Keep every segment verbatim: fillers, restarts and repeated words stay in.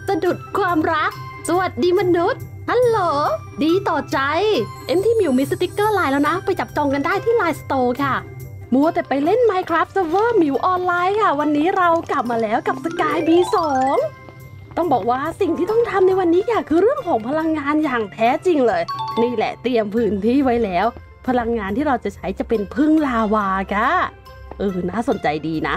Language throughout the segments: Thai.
สะดุดความรักสวัสดีมนุษย์ฮัลโหลดีต่อใจเอ็มที่มิวมีสติกเกอร์ไลน์แล้วนะไปจับจองกันได้ที่ไลน์สโตร์ค่ะมัวแต่ไปเล่น Minecraft Server มิวออนไลน์ค่ะวันนี้เรากลับมาแล้วกับ Sky บี สอง ต้องบอกว่าสิ่งที่ต้องทำในวันนี้ค่ะคือเรื่องของพลังงานอย่างแท้จริงเลยนี่แหละเตรียมพื้นที่ไว้แล้วพลังงานที่เราจะใช้จะเป็นพึ่งลาวาค่ะเออน่าสนใจดีนะ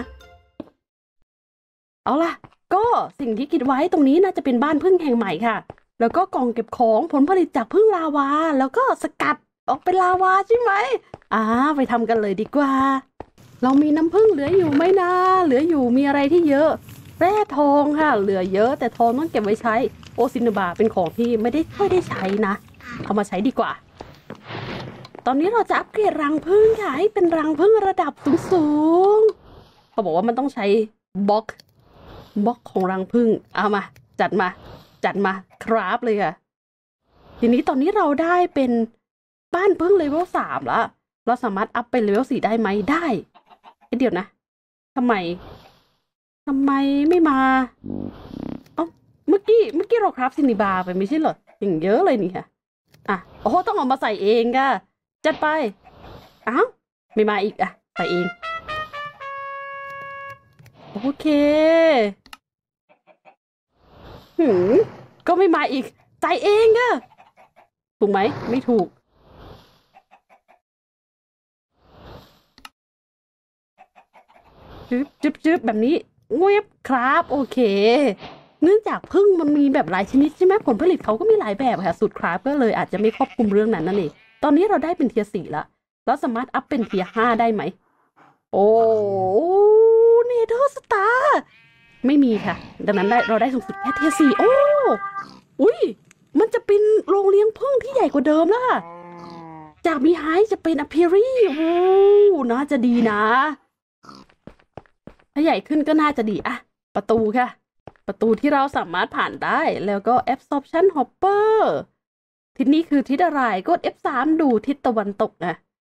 เอาล่ะก็สิ่งที่คิดไว้ตรงนี้น่าจะเป็นบ้านพึ่งแห่งใหม่ค่ะแล้วก็กล่องเก็บของผลผลิตจากพึ่งลาวาแล้วก็สกัดออกเป็นลาวาใช่ไหมอ่าไปทำกันเลยดีกว่าเรามีน้ำผึ้งเหลืออยู่ไหมนะเหลืออยู่มีอะไรที่เยอะแร่ทองค่ะเหลือเยอะแต่ทองต้องเก็บไว้ใช้โอซินบาเป็นของที่ไม่ได้ค่อยได้ใช้นะเอามาใช้ดีกว่าตอนนี้เราจะอัปเกรดรังผึ้งค่ะให้เป็นรังผึ้งระดับสูงๆเขาบอกว่ามันต้องใช้บล็อกบล็อกของรังผึ้งเอามาจัดมาจัดมาคราฟเลยค่ะทีนี้ตอนนี้เราได้เป็นบ้านผึ้งเลเวลสามแล้วเราสามารถอัพเป็นเลเวลสี่ได้ไหมได้เดี๋ยวนะทำไมทำไมไม่มาเอ้าเมื่อกี้เมื่อกี้เราคราฟซินิบาไปไม่ใช่เหรออย่างเยอะเลยนี่ค่ะอ่ะโอ้โหต้องเอามาใส่เองค่ะจัดไปอ้าวไม่มาอีกอ่ะใส่เองโอเคหืมก็ไม่มาอีกใส่เองค่ะถูกไหมไม่ถูกจึ๊บจึ๊บจึ๊บแบบนี้เงียบครับโอเคเนื่องจากพึ่งมันมีแบบหลายชนิดใช่ไหมผลผลิตเขาก็มีหลายแบบค่ะสูตรคราฟก็เลยอาจจะไม่ครอบคลุมเรื่องนั้นนั่นเองตอนนี้เราได้เป็นเทียร์สี่แล้วเราสามารถอัพเป็นเทียร์ห้าได้ไหมโอ้เนเธอร์สตาร์ไม่มีค่ะดังนั้นได้เราได้สูงสุดแค่เทียร์สี่โอ้อุ้ยมันจะเป็นโรงเลี้ยงผึ้งที่ใหญ่กว่าเดิมแล้วค่ะจากมีไฮจะเป็นอพิรี่โอ้น่าจะดีนะถ้าใหญ่ขึ้นก็น่าจะดีอะประตูค่ะประตูที่เราสามารถผ่านได้แล้วก็ absorption hopper ทิศนี้คือทิศอะไรกด เอฟ สาม ดูทิศตะวันตกนะ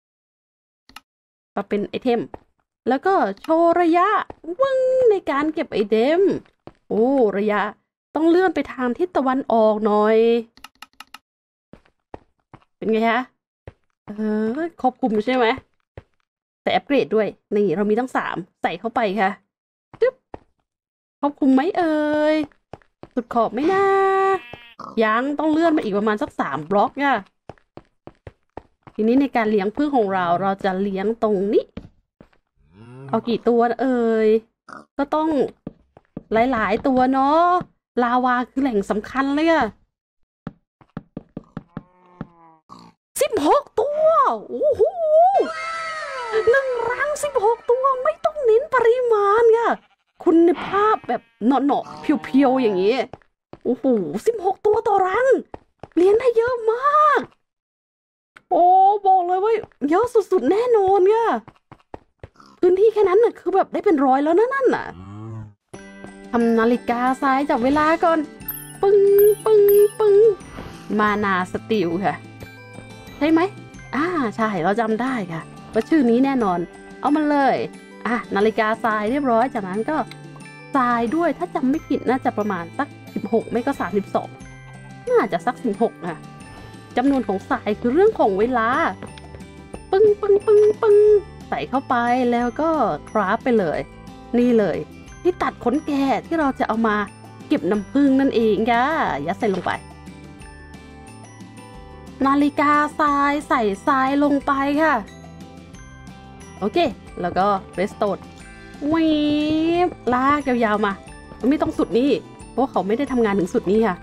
มาเป็นไอเทมแล้วก็โชว์ระยะวึ้งในการเก็บไอเทมโอ้ระยะต้องเลื่อนไปทางทิศตะวันออกหน่อยเป็นไงคะเออครอบคลุมใช่ไหมแต่อัปเกรดด้วยนี่เรามีตั้งสามใส่เข้าไปค่ะจึ๊บครอบคลุมไหมเอ่ยสุดขอบไหมนะยังต้องเลื่อนมาอีกประมาณสักสามบล็อกค่ะทีนี้ในการเลี้ยงผึ้งของเราเราจะเลี้ยงตรงนี้เอากี่ตัวเอ่ยก็ต้องหลายๆตัวเนาะลาวาคือแหล่งสำคัญเลยอะสิบหกตัวโอ้โหหนึ่งรังสิบหกตัวไม่ต้องเน้นปริมาณค่ะคุณภาพแบบเนาะๆเพียวๆอย่างนี้โอ้โหสิบหกตัวต่อรังเลี้ยงได้เยอะมากโอ้บอกเลยว่าเยอะสุดๆแน่นอนค่ะพื้นที่แค่นั้นน่ะคือแบบได้เป็นร้อยแล้วนะนั่นน่ะทำนาฬิกาทรายจับเวลาก่อนปึ้งปึ้งปึ้งมานาสติลค่ะใช่ไหมอ่าใช่เราจำได้ค่ะว่าชื่อนี้แน่นอนเอามันเลยอ่ะนาฬิกาทรายเรียบร้อยจากนั้นก็ทรายด้วยถ้าจำไม่ผิดน่าจะประมาณสักสิบหกไม่ก็สามสิบสองน่าจะสักสิบหกนะจำนวนของทรายคือเรื่องของเวลาปึ้งปึ้งปึ้งปึ้งใส่เข้าไปแล้วก็คราฟไปเลยนี่เลยที่ตัดขนแกะที่เราจะเอามาเก็บน้ำผึ้งนั่นเองค่ะยัดใส่ลงไปนาฬิกาทรายใส่ทรายลงไปค่ะโอเคแล้วก็เรสโตดวีบลากยาวๆมาไม่ต้องสุดนี่เพราะเขาไม่ได้ทำงานถึงสุดนี้ค่ะ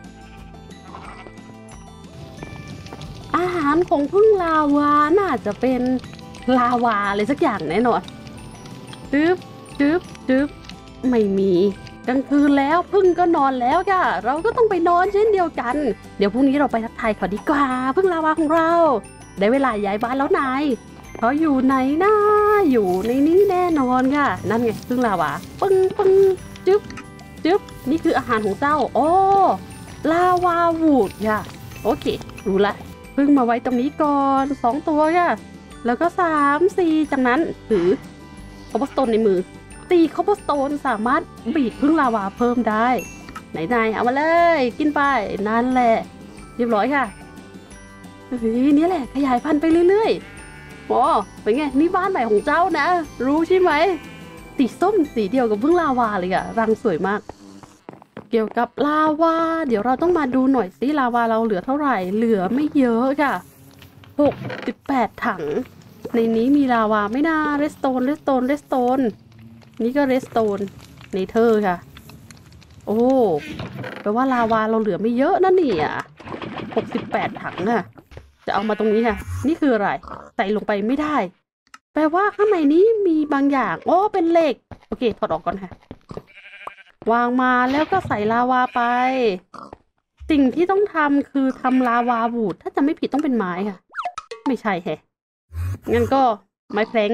อาหารของผึ้งลาวาน่าจะเป็นลาวาอะไรสักอย่างแน่นอนจึ๊บจึ๊บจึ๊บไม่มีกลางคืนแล้วผึ้งก็นอนแล้วค่ะเราก็ต้องไปนอนเช่นเดียวกันเดี๋ยวพรุ่งนี้เราไปทักทายเขาดีกว่าผึ้งลาวาของเราได้เวลาย้ายบ้านแล้วนายเขาอยู่ไหนนะอยู่ในนี้แน่นอนค่ะนั่นไงผึ้งลาวาปึ้งปึ้งจึ๊บจึ๊บนี่คืออาหารของเจ้าโอ้ลาวาวูดค่ะโอเครู้ละผึ้งมาไว้ตรงนี้ก่อนสองตัวค่ะแล้วก็สามสี่จากนั้นถือคอปเปอร์สโตนในมือตีคอปเปอร์สโตนสามารถบีบผึ้งลาวาเพิ่มได้ไหนนายเอามาเลยกินไปนั่นแหละเรียบร้อยค่ะเฮ้ยนี่แหละขยายพันธุ์ไปเรื่อยๆโอ้เป็นไงนี่บ้านใหม่ของเจ้านะรู้ใช่ไหมสีส้มสีเดียวกับพึ่งลาวาเลยอะรังสวยมากเกี่ยวกับลาวาเดี๋ยวเราต้องมาดูหน่อยสิลาวาเราเหลือเท่าไหร่เหลือไม่เยอะค่ะหกสิบแปดถังในนี้มีลาวาไม่น่าเรสโตนเรสโตนเรสโตนนี่ก็เรสโตนเนเธอร์ค่ะโอ้แปลว่าลาวาเราเหลือไม่เยอะนั่นนี่อ่ะหกสิบแปดถังน่ะจะเอามาตรงนี้ค่ะนี่คืออะไรใส่ลงไปไม่ได้แปลว่าข้างในนี้มีบางอย่างโอ้เป็นเหล็กโอเคถอดออกก่อนค่ะวางมาแล้วก็ใส่ลาวาไปสิ่งที่ต้องทำคือทำลาวาบูดถ้าจะไม่ผิดต้องเป็นไม้ค่ะไม่ใช่แฮะงั้นก็ไม้แพลง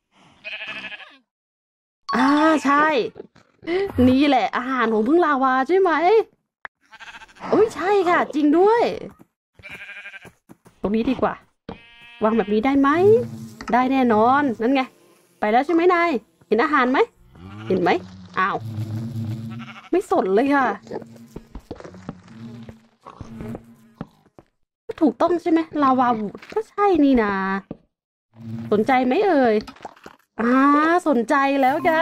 อ่าใช่นี่แหละอาหารของพึ่งลาวาใช่ไหมโอ้ยใช่ค่ะจริงด้วยตรงนี้ดีกว่าวางแบบนี้ได้ไหมได้แน่นอนนั่นไงไปแล้วใช่ไหมนายเห็นอาหารไหมเห็นไหมอ้าวไม่สนเลยค่ะถูกต้องใช่ไหมลาวาบูดก็ใช่นี่นาสนใจไหมเอ่ยอ่าสนใจแล้วค่ะ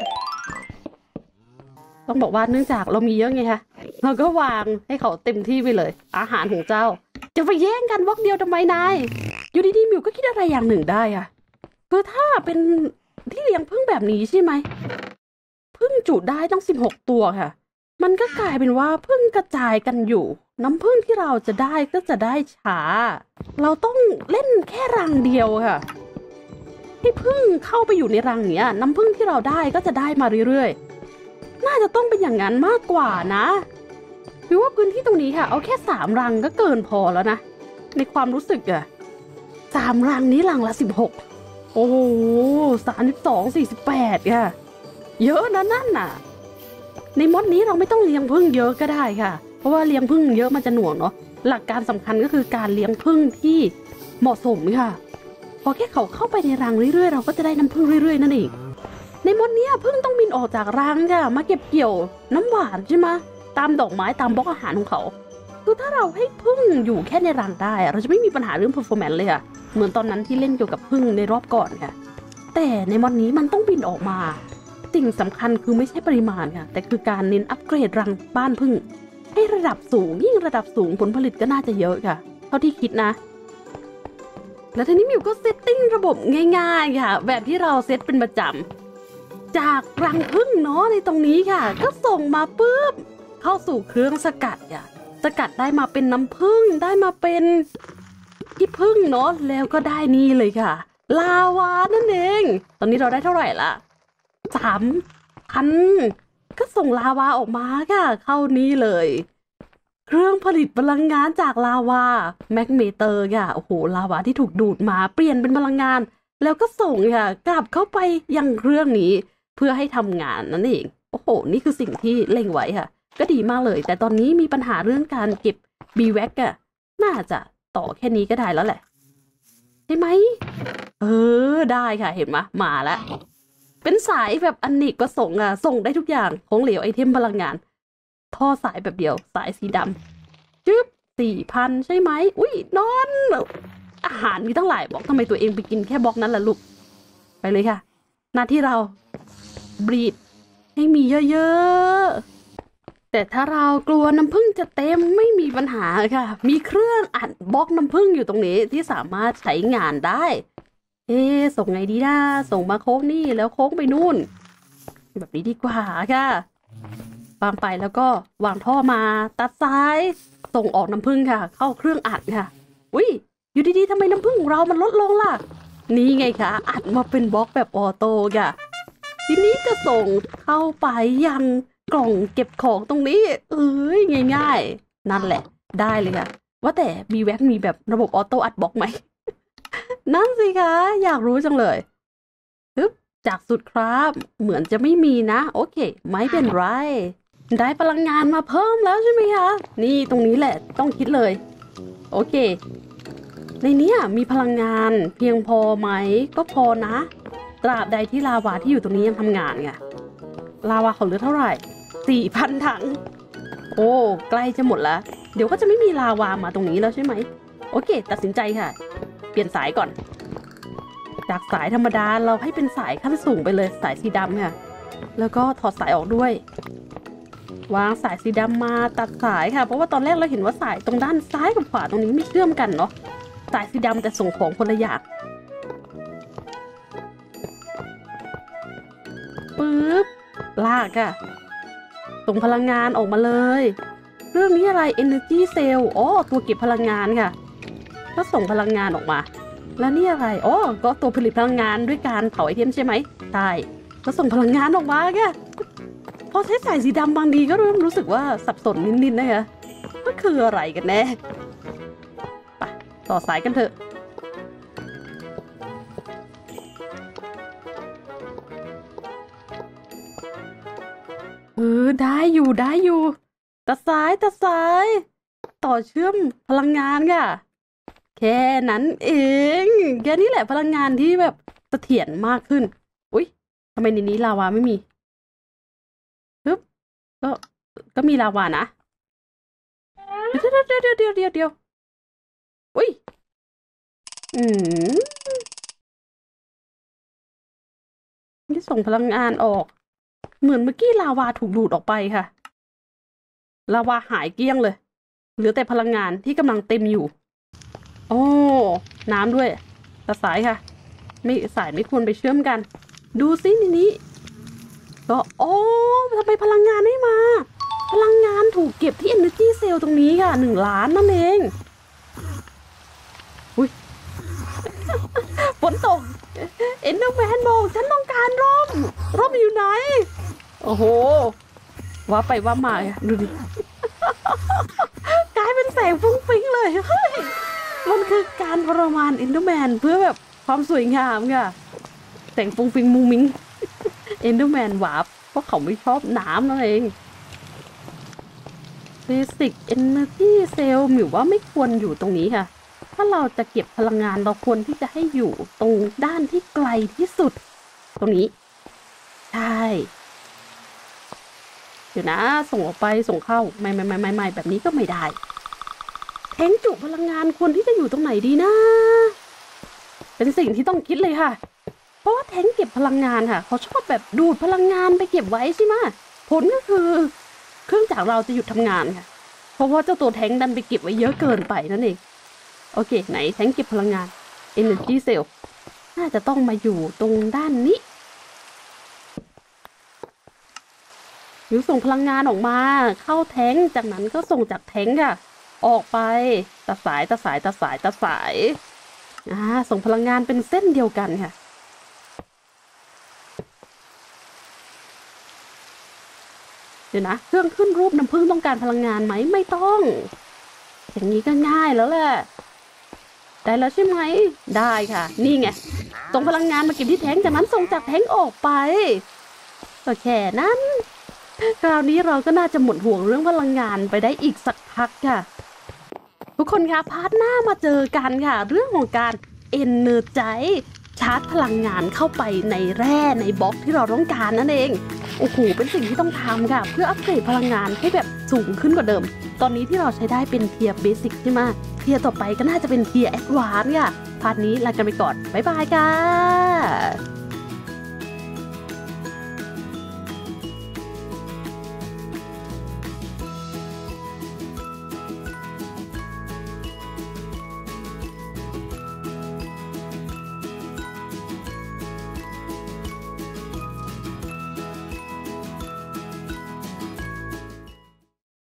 ต้องบอกว่าเนื่องจากเรามีเยอะไงคะเราก็วางให้เขาเต็มที่ไปเลยอาหารของเจ้าจะไปแย่งกันวอกเดียวทำไมนายอยู่ดีๆมิวก็คิดอะไรอย่างหนึ่งได้อะคือถ้าเป็นที่เลี้ยงผึ้งแบบนี้ใช่ไหมผึ้งจุได้ต้องสิบหกตัวค่ะมันก็กลายเป็นว่าผึ้งกระจายกันอยู่น้ำผึ้งที่เราจะได้ก็จะได้ช้าเราต้องเล่นแค่รังเดียวค่ะให้ผึ้งเข้าไปอยู่ในรังเนี้ยน้ำผึ้งที่เราได้ก็จะได้มาเรื่อยๆน่าจะต้องเป็นอย่างนั้นมากกว่านะคือว่าพื้นที่ตรงนี้ค่ะเอาแค่สามรังก็เกินพอแล้วนะในความรู้สึกอะสามรังนี้รังละสิบหกโอ้โหสามสิบสองสี่สิบแปดค่ะเยอะนะนั่นน่ะในมดนี้เราไม่ต้องเลี้ยงผึ้งเยอะก็ได้ค่ะเพราะว่าเลี้ยงผึ้งเยอะมันจะหน่วงเนาะหลักการสำคัญก็คือการเลี้ยงผึ้งที่เหมาะสมค่ะพอแค่เขาเข้าไปในรังเรื่อยๆเราก็จะได้น้ำผึ้งเรื่อยๆนั่นเองในมดนี้ผึ้งต้องบินออกจากรังค่ะมาเก็บเกี่ยวน้ำหวานใช่ไหมตามดอกไม้ตามบล็อกอาหารของเขาคือถ้าเราให้ผึ้งอยู่แค่ในรังได้เราจะไม่มีปัญหาเรื่อง performance เลยค่ะเหมือนตอนนั้นที่เล่นเกี่ยวกับผึ้งในรอบก่อนค่ะแต่ในมดนี้มันต้องบินออกมาสิ่งสำคัญคือไม่ใช่ปริมาณค่ะแต่คือการเน้นอัปเกรดรังบ้านผึ้งให้ระดับสูงยิ่งระดับสูงผลผลิตก็น่าจะเยอะค่ะเท่าที่คิดนะแล้วทีนี้มิวก็เซตติ้งระบบง่ายๆค่ะแบบที่เราเซตเป็นประจำจากรังผึ้งเนาะในตรงนี้ค่ะก็ส่งมาปุ๊บเข้าสู่เครื่องสกัดค่ะสกัดได้มาเป็นน้ำผึ้งได้มาเป็นที่ผึ้งเนาะแล้วก็ได้นี่เลยค่ะลาวานั่นเองตอนนี้เราได้เท่าไหร่ละสามพันก็ส่งลาวาออกมาค่ะเข้านี้เลยเครื่องผลิตพลังงานจากลาวาแมกเมเตอร์ค่ะโอ้โหลาวาที่ถูกดูดมาเปลี่ยนเป็นพลังงานแล้วก็ส่งค่ะกลับเข้าไปยังเครื่องนี้เพื่อให้ทำงานนั่นเองโอ้โหนี่คือสิ่งที่เล็งไว้ค่ะก็ดีมากเลยแต่ตอนนี้มีปัญหาเรื่องการเก็บ บี แว็ก อะน่าจะต่อแค่นี้ก็ได้แล้วแหละใช่ไหมเออได้ค่ะเห็นไหมมาแล้วเป็นสายแบบอเนกประสงค์อะส่งได้ทุกอย่างของเหลวไอเทมพลังงานท่อสายแบบเดียวสายสีดำจึ๊บสี่พันใช่ไหมอุ้ยนอนอาหารมีตั้งหลายบอกทำไมตัวเองไปกินแค่บล็อกนั้นล่ะลูกไปเลยค่ะหน้าที่เราบรีดให้มีเยอะๆแต่ถ้าเรากลัวน้ำผึ้งจะเต็มไม่มีปัญหาค่ะมีเครื่องอัดบล็อกน้ำผึ้งอยู่ตรงนี้ที่สามารถใช้งานได้เอ๊ส่งไงดีนะส่งมาโค้งนี่แล้วโค้งไปนู่นแบบนี้ดีกว่าค่ะวางไปแล้วก็วางท่อมาตัดซ้ายส่งออกน้ำผึ้งค่ะเข้าเครื่องอัดค่ะอุ้ยอยู่ดีๆทำไมน้ำผึ้งของเรามันลดลงล่ะนี่ไงคะอัดมาเป็นบล็อกแบบออโต้ค่ะทีนี้จะส่งเข้าไปยังกล่องเก็บของตรงนี้เอ้ยง่ายๆนั่นแหละได้เลยค่ะว่าแต่ บี แว็ก มีแบบระบบออโต้อัดบล็อกไหม นั่นสิคะอยากรู้จังเลยฮึบจากสุดครับเหมือนจะไม่มีนะโอเคไม่เป็นไรได้พลังงานมาเพิ่มแล้วใช่ไหมคะนี่ตรงนี้แหละต้องคิดเลยโอเคในนี้มีพลังงานเพียงพอไหมก็พอนะตราบใดที่ลาวาที่อยู่ตรงนี้ยังทำงานไงลาวาเขาเหลือเท่าไหร่สี่พันถังโอ้ใกล้จะหมดแล้วเดี๋ยวก็จะไม่มีลาวามาตรงนี้แล้วใช่ไหมโอเคตัดสินใจค่ะเปลี่ยนสายก่อนจากสายธรรมดาเราให้เป็นสายขั้นสูงไปเลยสายสีดำค่ะแล้วก็ถอดสายออกด้วยวางสายสีดำมาตัดสายค่ะเพราะว่าตอนแรกเราเห็นว่าสายตรงด้านซ้ายกับขวาตรงนี้ไม่เชื่อมกันเนาะสายสีดำแต่ส่งของคนละอย่างปึ๊บลากค่ะส่งพลังงานออกมาเลยเรื่องนี้อะไร Energy Cell อ๋อตัวเก็บพลังงานค่ะก็ส่งพลังงานออกมาแล้วนี่อะไรอ๋อก็ตัวผลิตพลังงานด้วยการเผาไอเทมใช่ไหมใช่ก็ส่งพลังงานออกมาค่ะพอใช้สายสีดำบางทีก็เริ่มรู้สึกว่าสับสนนิดๆนะคะว่าคืออะไรกันแน่ไปต่อสายกันเถอะเออได้อยู่ได้อยู่ตัดสายตัดสายต่อเชื่อมพลังงานค่ะแค่นั้นเองแค่นี้แหละพลังงานที่แบบเสถียรมากขึ้นอุ๊ยทำไมในนี้ลาวาไม่มีปึ๊บก็ก็มีลาวานะเดี๋ยวเดี๋ยวเดี๋ยวเดี๋ยวเดี๋ยวเดี๋ยวอุ๊ยอืมที่ส่งพลังงานออกเหมือนเมื่อกี้ลาวาถูกดูดออกไปค่ะลาวาหายเกลี้ยงเลยเหลือแต่พลังงานที่กำลังเต็มอยู่โอ้น้ำด้วยตัดสายค่ะไม่สายไม่ควรไปเชื่อมกันดูซิในนี้ก็โอ้ทำไมพลังงานไม่มาพลังงานถูกเก็บที่ Energy Cell ตรงนี้ค่ะหนึ่งล้านนั่นเองอุ้ย ฝนตกเอ็นเดอร์แมนบอกฉันต้องการร่มร่มอยู่ไหนโอ้โหว่าไปว่ามาดูดิ กลายเป็นแสงฟุ้งฟิ้งเลยเฮ้ยมันคือการทรมานเอ็นเดอร์แมนเพื่อแบบความสวยงามค่ะแสงฟุ้งฟิ้งมุ้งมิ้งเอ็นเดอร์แมนหวาบเพราะเขาไม่ชอบน้ำนั่นเองเบสิกเอเนอร์จีเซลล์หมิวว่าไม่ควรอยู่ตรงนี้ค่ะถ้าเราจะเก็บพลังงานเราควรที่จะให้อยู่ตรงด้านที่ไกลที่สุดตรงนี้ใช่เดี๋ยวนะส่งออกไปส่งเข้าไม่ไม่ไม่ไม่ไม่แบบนี้ก็ไม่ได้แทงจุพลังงานควรที่จะอยู่ตรงไหนดีนะเป็นสิ่งที่ต้องคิดเลยค่ะเพราะว่าแทงเก็บพลังงานค่ะเขาชอบแบบดูดพลังงานไปเก็บไว้ใช่ไหมผลก็คือเครื่องจักรเราจะหยุดทำงานค่ะเพราะว่าเจ้าตัวแทงดันไปเก็บไว้เยอะเกินไปนั่นเองโอเคไหนแทงเก็บพลังงาน Energy Cell น่าจะต้องมาอยู่ตรงด้านนี้หรือส่งพลังงานออกมาเข้าแทงจากนั้นก็ส่งจากแทงค่ะออกไปตัดสายตัดสายตัดสายตัดสายอ่าส่งพลังงานเป็นเส้นเดียวกันค่ะเดี๋ยวนะเครื่องขึ้นรูปน้ำผึ้งต้องการพลังงานไหมไม่ต้องอย่างนี้ก็ง่ายแล้วแหละได้แล้วใช่ไหมได้ค่ะนี่ไงส่งพลังงานมาเก็บที่แทงจากนั้นส่งจากแทงออกไปก็แค่นั้นคราวนี้เราก็น่าจะหมดห่วงเรื่องพลังงานไปได้อีกสักพักค่ะทุกคนคะพาร์ทหน้ามาเจอกันค่ะเรื่องของการเอนเนอร์ไจชาร์จพลังงานเข้าไปในแร่ในบล็อกที่เราต้องการนั่นเองโอ้โหเป็นสิ่งที่ต้องทำค่ะเพื่ออัปเกรดพลังงานให้แบบสูงขึ้นกว่าเดิมตอนนี้ที่เราใช้ได้เป็นเทียร์เบสิกใช่ไหมเทียร์ต่อไปก็น่าจะเป็นเทียร์แอดวานซ์ค่ะพาร์ทนี้ลากันไปก่อนบ๊ายบายค่ะ